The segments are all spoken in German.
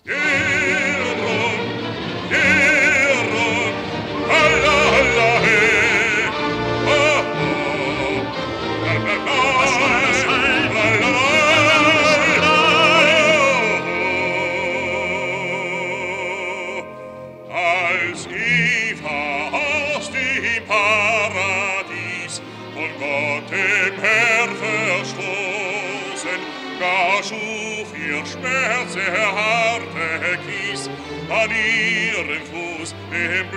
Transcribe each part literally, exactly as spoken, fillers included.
An ihrem Fuß im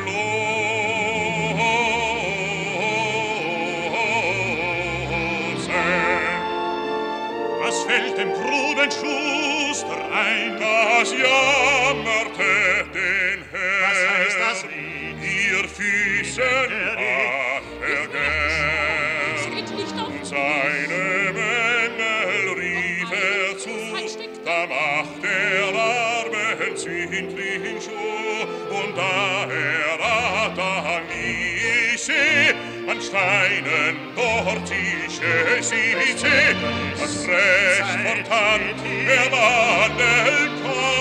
Bloße. Was fällt dem kruden Schuster ein? Das jammerte den Herrn. Was heißt das Lied? Ihr Füßen hat er gern. Und seine Mängel rief er zu, da macht er Armen zündlich Schuh. Und da er dann ich seh, an Steinen dort ich sie seh, das Recht von Hand er wandeln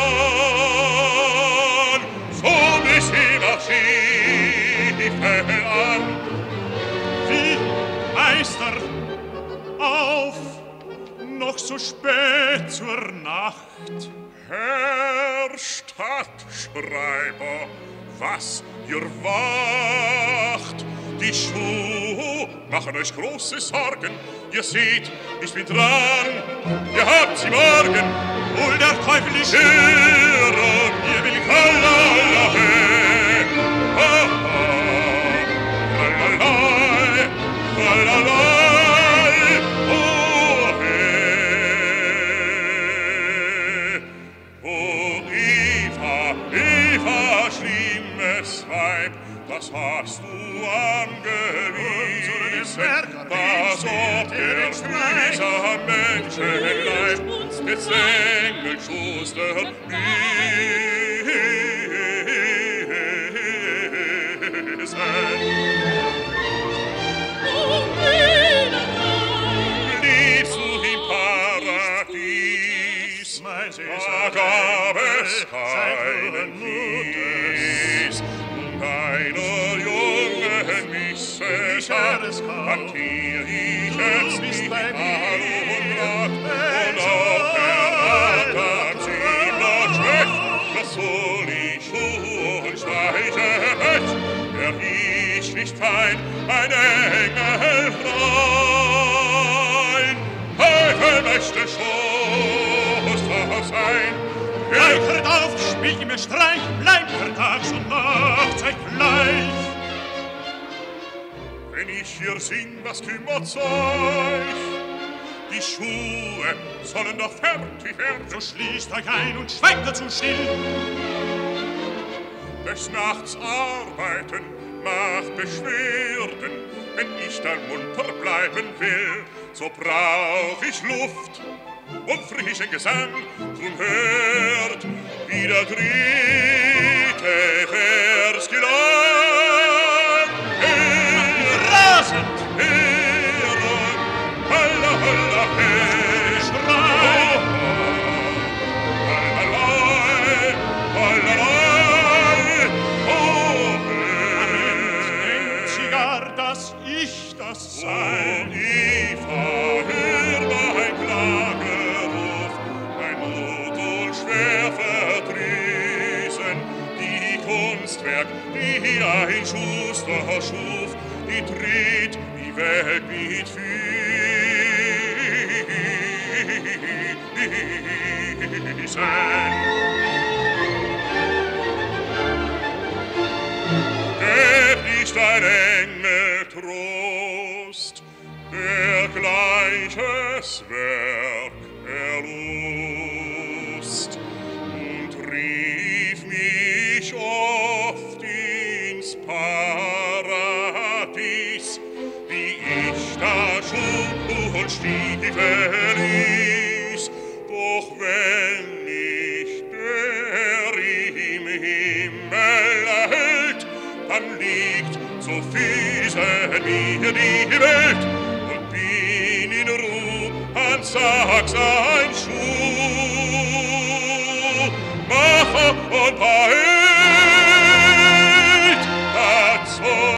kann. So bis hin auf Schiffe an. Wie, Meister, auf, noch so spät zur Nacht. Herr Stadtschreiber, was ihr wacht? Die Schuhe machen euch große Sorgen. Ihr seht, ich bin dran, ihr habt sie morgen. Hol der Teufel die Schuhe, Hören, ihr will Lalalahe, ha, ha, lalalai, lalalai, oh, hey. Oh, Eva, Eva, schlimmes Weib, das hast du angewiesen, dass ob der dieser Menschenleib des Engelschuster liebst du im Paradies, da gab es keinen Kies, und einer jungen Misseschaft hat hier ich jetzt nicht an und Rat, und auch der Rat hat sie noch schlecht, was soll ich tun, schleiche Pech, der ich nicht fein, ein Engel rein, Teufel möchte Schoster sein. Gleichert auf, spielt mir Streich, bleibt für Tags und Nacht, seid gleich. Wenn ich hier sing, was kümmert's euch? Die Schuhe sollen doch fertig werden. So schließt euch ein und schweigt dazu still. Des Nachts arbeiten macht Beschwerden. Wenn ich dann munter bleiben will, so brauch ich Luft und frischen Gesang. Drum hört, wie der dritte Vers gelang. Rasend! Hören, holla, holla, hey, Schrei! Hallalei, hallalei, oh, hey. Denkt sie gar, dass ich das sei? Oh, Eva, hör mein Klageruf, mein Not und schwer verdrießen, die Kunstwerk, die ein Schuster schuf, die dreht die Welt mit Füßen. Gäb nicht ein Engel Trost, der gleiches Werk erlust, und rief mich oft ins Paradies, wie ich da Schuh und Stiefel ließ. Doch wenn nicht der im Himmel hält, dann liegt zu Füßen mir die Welt, und bin in Ruh an Sachs ein Schuh. Mach Lache und bei